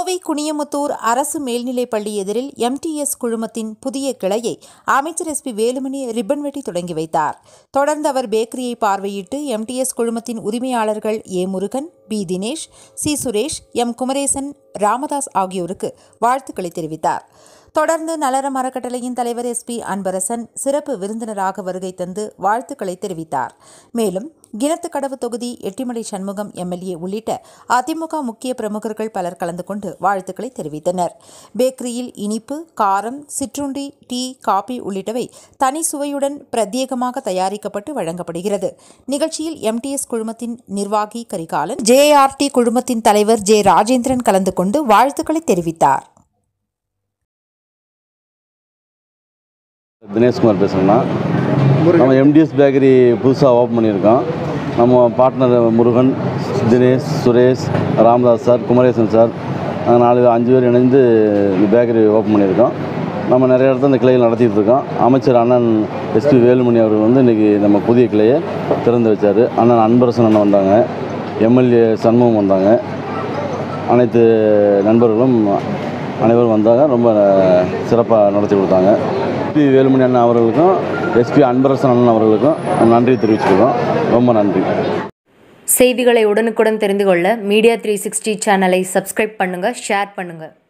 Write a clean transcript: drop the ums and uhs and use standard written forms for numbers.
கோவை குனியமுத்தூர் அரசு மேல்நிலைப் பள்ளி எதிரில் MTS குழுமத்தின் புதிய கிளையை அமைச்சர் SP வேலுமணி ரிப்பன் வெட்டி தொடங்கி வைத்தார். தொடர்ந்து அவர் பேக்கரியை பார்வையிட்டு MTS குழுமத்தின் உரிமையாளர்கள் A. Murugan, B. Dinesh, C. Suresh, M. Kumaresan, Ramadoss ஆகியோருக்கு வாழ்த்துக்களை தெரிவித்தார். தொடர்ந்து நலர அறக்கட்டளையின் தலைவர் SP பரசன் சிறப்பு விருந்தினராக வருகை தந்து வாழ்த்துக்களை தெரிவித்தார். மேலும் கிணத்துக்கடவு தொகுதி எட்டிமலை சண்முகம் MLA உள்ளிட்ட அதிமுக முக்கிய பிரமுகர்கள் பலர் கலந்து கொண்டு வாழ்த்துக்களை தெரிவித்தனர். பேக்கரியில் இனிப்பு, காரம், சிற்றுண்டி, டீ, காபி உள்ளிட்டவை தனி சுவையுடன் பிரத்யேகமாக தயாரிக்கப்பட்டு வழங்கப்படுகிறது. நிகழ்ச்சியில் MTS குழுமத்தின் நிர்வாகி கரிகாலன், JRT குழுமத்தின் தலைவர் J. ராஜேந்திரன் கலந்து கொண்டு வாழ்த்துக்களை தெரிவித்தார். தினேஷ்குமார் பேசுகிறோம்னா, நம்ம MTS பேக்கரி புதுசாக ஓப்பன் பண்ணியிருக்கோம். நம்ம partner Murugan, Dinesh, Suresh, Ramadas sir, Kumaresan sir, 5 பேர் இணைந்து இந்த பேக்கரி ஓப்பன் பண்ணியிருக்கோம். நம்ம நிறைய இடத்துல இந்த கிளைகள் நடத்திட்டு இருக்கோம். அமைச்சர் அண்ணன் SP வேலுமணி அவர்கள் வந்து இன்றைக்கி நம்ம புதிய கிளையை திறந்து வச்சார். அண்ணன் பரசன அண்ணன் வந்தாங்க, MLA சண்முகம் வந்தாங்க, அனைத்து நண்பர்களும் அனைவரும் வந்தாங்க. ரொம்ப சிறப்பாக நடத்தி கொடுத்தாங்க. SP வேலுமணி அண்ணன் அவர்களுக்கும் SP பரசன அண்ணன் அவர்களுக்கும் நன்றி தெரிவிச்சுக்கிறோம். ரொம்ப நன்றி. செய்திகளை உடனுக்குடன் தெரிந்து கொள்ள மீடியா 360 சேனலை சப்ஸ்கிரைப் பண்ணுங்கள், ஷேர் பண்ணுங்கள்.